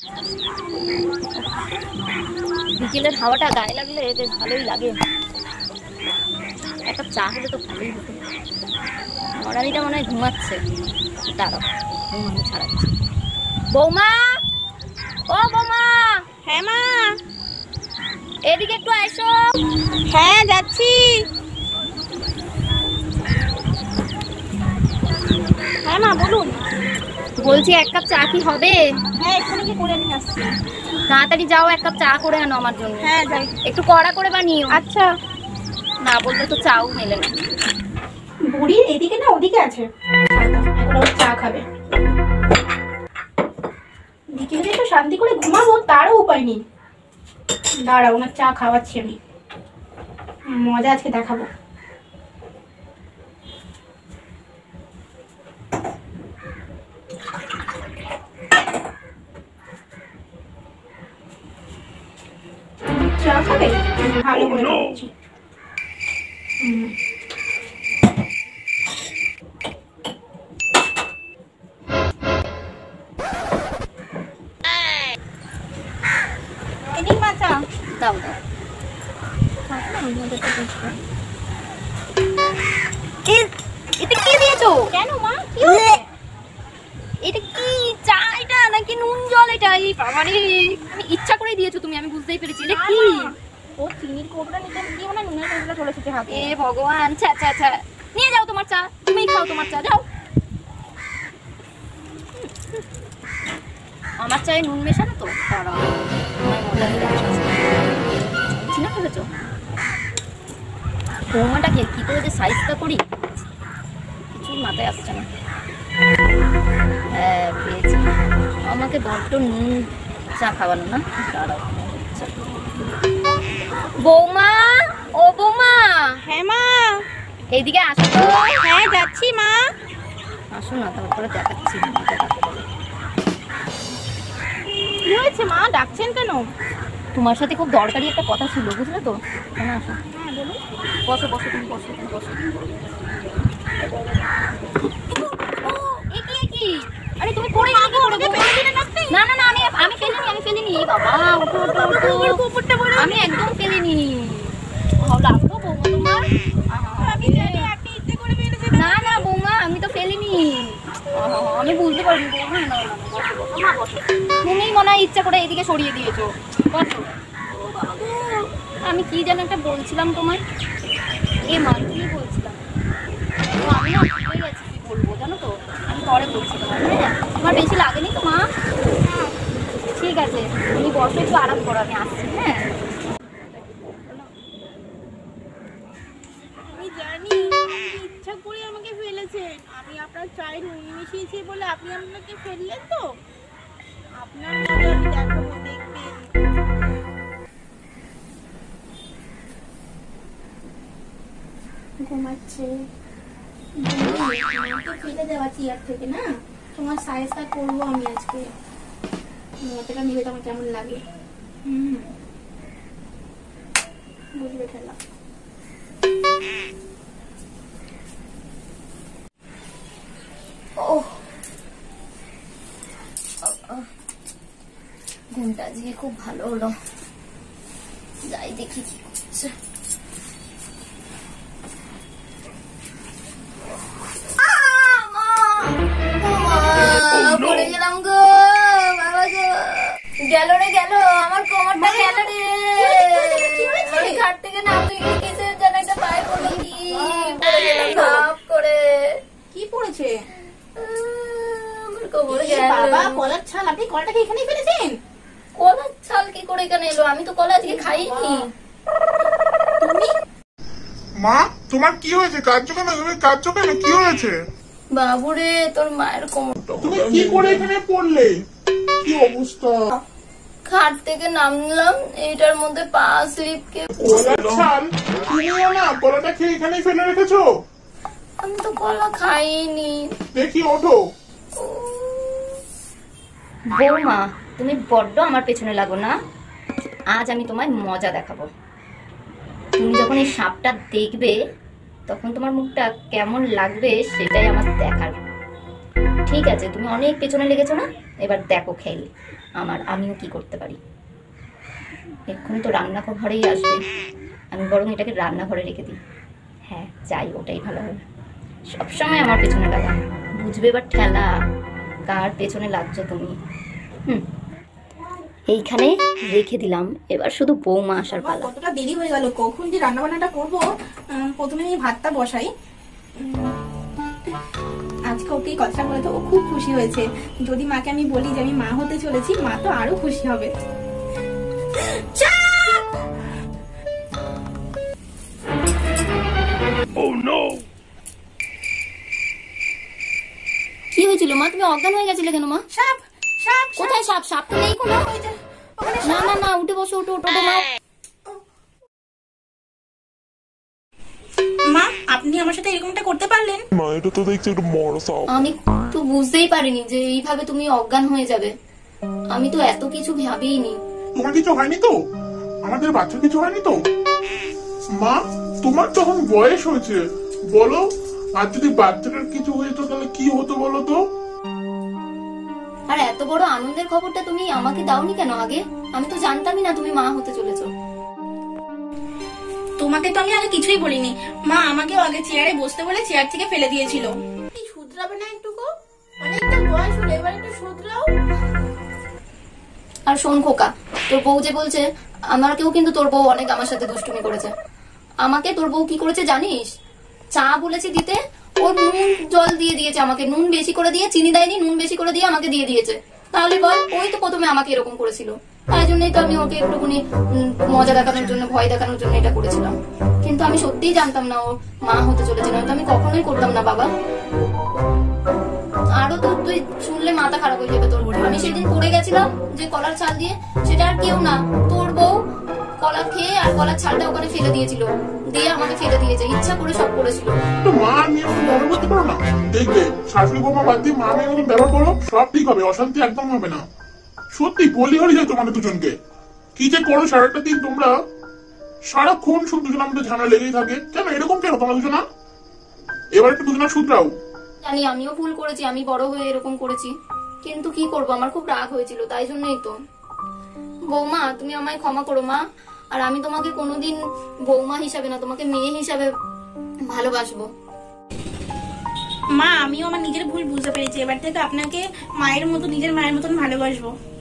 বিকেলের হাওয়াটা গায়ে লাগলে বেশ ভালোই লাগে। একটা চা হলে তো ভালোই হতো। মরালিটা মনে হয় ঘুমাচ্ছে। দাঁড়াও, ঘুমানো ছাড়াচ্ছি। বৌমা, ও বৌমা। হ্যাঁ মা, এদিকে একটু এসো। হ্যাঁ যাচ্ছি। হ্যাঁ মা বলুন। বলছি এক কাপ চা কি হবে? হ্যাঁ এক্ষুনি কি করে নিয়ে আসছি। তাড়াতাড়ি যাও, এক কাপ চা করে আনো আমার জন্য। হ্যাঁ যাই। একটু কড়া করে বানিও। আচ্ছা। না বলতে তো চাও মেলে না। বুড়ি এদিকে না ওদিকে আছে, এখন ওর চা খাবে। বিকেলে একটু শান্তি করে ঘুমাবো তারও উপায় নেই। দাঁড়া, ওনার চা খাওয়াচ্ছি আমি, মজা আজকে দেখাবো। চা খাবে? ভালো করে খাচ্ছি। এদিক মা চা দাও দাও। এতে কি দিয়েছো? কেন মা, কি হয়েছে? এটা কি চা এটা নাকি নুন জল? এটা এই বাবারে, আমি ইচ্ছা করে দিয়েছো তুমি, আমি বুঝতেই পেরেছি। এটা কি? ও চিনির কোবরা নিতে গিয়ে মানে নুনের কোবরা চলে এসেছে হাতে। এ ভগবান, ছা ছা ছা। নিয়ে যাও তোমার চা, তুমিই খাও তোমার চা, যাও। আমার চায়ে নুন মেশানো তো, দাঁড়াও তোমায় মজা দিয়ে দিচ্ছি না। ভেবেছো বৌমাটাকে কি করে যে সাইজটা করি কিছুই মাথায় আসছে না। হ্যাঁ পেয়েছি, আমাকে বড্ড নুন চা খাওয়ানো না। দাঁড়াও, বৌমা, ও বৌমা। হ্যাঁ মা, এইদিকে আসো তো। হ্যাঁ যাচ্ছি মা। আসো না, তারপরে দেখাচ্ছি। কি হয়েছে মা, ডাকছেন কেন? তোমার সাথে খুব দরকারি একটা কথা ছিল, বুঝলে তো। কেন আসো, হ্যাঁ বলুন। বসো বসো, তুমি বসো, তুমি বসো। কি আরে তুমি পড়ে গেলে কি করে? না না না, আমি ফেলিনি বাবা। ওঠো ওঠো ওঠো, আমি একদম ফেলিনি। ভালো লাগলো বৌমা তোমার? আমি জানি আপনি ইচ্ছে করে ফেলেছেন। না না বৌমা, আমি তো ফেলিনি। আমি বুঝতে পারিনি বৌমা। না না, বসো বসো মা, বসো। তুমি মনে হয় ইচ্ছা করে এদিকে সরিয়ে দিয়েছো। বসো। আমি কি যেন একটা বলছিলাম তোমায়। এ মা, কি বলছিলাম? আমি না ভুলে গেছি কি বলবো, জানো তো। আমি পরে বলছি তোমার। হ্যাঁ, তোমার বেশি লাগেনি তো মা? ঠিক আছে, তুমি বসো, একটু আরাম করো, আমি আসছি। হ্যাঁ আমি জানি আপনি ইচ্ছা করে আমাকে ফেলেছেন। আমি আপনার চায়ে নুন মিশিয়েছি বলে আপনি আমাকে ফেললেন তো। আপনার মজা আমি দেখাবো, দেখবেন। ঘুমাচ্ছে ফেলে দেওয়া চেয়ার থেকে না, তোমার সাইজটা করবো আমি আজকে। মজাটা নিলে তোমার কেমন লাগে বুঝবে খেলা। ঘুমটা আজকে খুব ভালো হলো। যাই দেখি কি করছে। পড়ে গেলাম গো বাবা গো। গেল রে গেল, আমার কোমরটা গেল রে। আমি ঘাট থেকে নামতে গিয়ে কিসের যেন একটা পায়ে পড়লো। কি পড়ে গেলাম ধাপ করে। কি পড়েছে? আমার কোমরে গেল। বাবা কলার ছাল, আপনি কলাটাকে এখানেই ফেলেছেন? কলার ছাল কি করে এখানে এলো? আমি তো কলা আজকে খাইনি। তুমি মা, তোমার কি হয়েছে? কাঁদছো কেন? তুমি কাঁদছো কেন? কি হয়েছে? বাবুরে, তোর মায়ের কোমরটা। তুমি কি করে এখানে পড়লে? কি অবস্থা? খাট থেকে নামলাম, এইটার মধ্যে পা স্লিপ কে। কলার ছাল তুমিও না, কলাটা খেয়ে এখানেই ফেলে রেখেছো? আমি তো কলা খাইনি। দেখি ওঠো। বৌমা, তুমি বড্ড আমার পেছনে লাগো না। আজ আমি তোমায় মজা দেখাবো। তুমি যখন এই সাপটা দেখবে তখন তোমার মুখটা কেমন লাগবে সেটাই আমার দেখার। ঠিক আছে, তুমি অনেক পেছনে লেগেছো না, এবার দেখো খেল। আমিও কি করতে পারি। এক্ষুনি তো রান্নাঘরেই আসবে, আমি বরং এটাকে রান্নাঘরে রেখে দিই। হ্যাঁ যাই, ওটাই ভালো হবে। সবসময় আমার পেছনে লাগা, বুঝবে এবার ঠেলা কার পেছনে লাগছো তুমি। এইখানে রেখে দিলাম, এবার শুধু বৌমা আসার পালা। কতটা দেরি হয়ে গেল, কখন যে রান্না বান্নাটা করবো। প্রথমে আমি ভাতটা বসাই। আজকে ওকে কথাটা বলে তো ও খুব খুশি হয়েছে। যদি মাকে আমি বলি যে আমি মা হতে চলেছি, মা তো আরো খুশি হবে। কি হয়েছিল মা, তুমি অজ্ঞান হয়ে গেছিলে কেন মা? সাপ সাপ কোথায় সাপ? সাপ তো নেই কোনো। না না না, উঠে বসো, উঠো উঠো মা। মা আপনি আমার সাথে এরকমটা করতে পারলেন? মা এটা তো দেখছি একটু বড় সাপ। আমি তো বুঝতেই পারিনি যে এইভাবে তুমি অজ্ঞান হয়ে যাবে। আমি তো এত কিছু ভাবিনি। তোমার কিছু হয়নি তো? আমাদের বাচ্চার কিছু হয়নি তো? মা তোমার তখন বয়স হয়েছে, বলো আর যদি বাচ্চাটার কিছু হয়েছে তাহলে কি হতো বলো তো? আর এত বড় আনন্দের খবরটা তুমি আমাকে দাওনি কেন আগে? আমি তো জানতামই না তুমি মা হতে চলেছো। তোমাকে তো আমি আগে কিছুই বলিনি। মা আমাকে আগে চেয়ারে বসতে বলে চেয়ার থেকে ফেলে দিয়েছিল। শুধরাবে না একটুকু? অনেকটা বয়স হলো, এবার একটু শুধরাও। আর শোন খোকা, তোর বউ যে বলছে, আমাকেও কিন্তু তোর বউ অনেক আমার সাথে দুষ্টুমি করেছে। আমাকে তোর বউ কি করেছে জানিস? চা বলেছে দিতে, ওর নুন জল দিয়ে দিয়েছে আমাকে, নুন বেশি করে দিয়ে, চিনি দেয়নি, নুন বেশি করে দিয়ে আমাকে দিয়ে দিয়েছে। তাহলে বল, ওই তো প্রথমে আমাকে এরকম করেছিল। তাই জন্যই তো আমি ওকে একটুখানি মজা দেখানোর জন্য, ভয় দেখানোর জন্য এটা করেছিলাম। কিন্তু আমি সত্যিই জানতাম না ও মা হতে চলেছে, না তো আমি কখনোই করতাম না বাবা। আরো তো তুই শুনলে মাথা খারাপ হয়ে যাবে তোর। আমি সেদিন পড়ে গেছিলাম যে কলার ছাল দিয়ে, সেটা আর কেউ না, তোর বউ কলা খেয়ে আর কলার ছালটা ওখানে ফেলে দিয়েছিল, দিয়ে আমাকে ফেলে দিয়েছে, ইচ্ছা করে সব করেছিল। তো মা নিয়ে ব্যবহার করতে পারো না? দেখবে শাশুড়ি বৌমা বাদ দিয়ে মা মেয়ে যখন ব্যবহার করো সব ঠিক হবে, অশান্তি একদম হবে না। সত্যি বলি হয়ে যায় তোমাদের দুজনকে। কি যে করো সারাটা দিন তোমরা, সারাক্ষণ শুধু দুজন আমাদের ঝামেলা লেগেই থাকে। কেন এরকম কেন তোমরা দুজনা? এবার একটু দুজনা শুধরাও। জানি আমিও ভুল করেছি, আমি বড় হয়ে এরকম করেছি, কিন্তু কি করব, আমার খুব রাগ হয়েছিল, তাই জন্যই তো। বৌমা তুমি আমায় ক্ষমা করো মা, আর আমি তোমাকে কোনোদিন বৌমা হিসাবে না, তোমাকে মেয়ে হিসাবে ভালোবাসবো। মা আমিও আমার নিজের ভুল বুঝতে পেরেছি, এবার থেকে আপনাকে মায়ের মতো, নিজের মায়ের মতন ভালোবাসবো।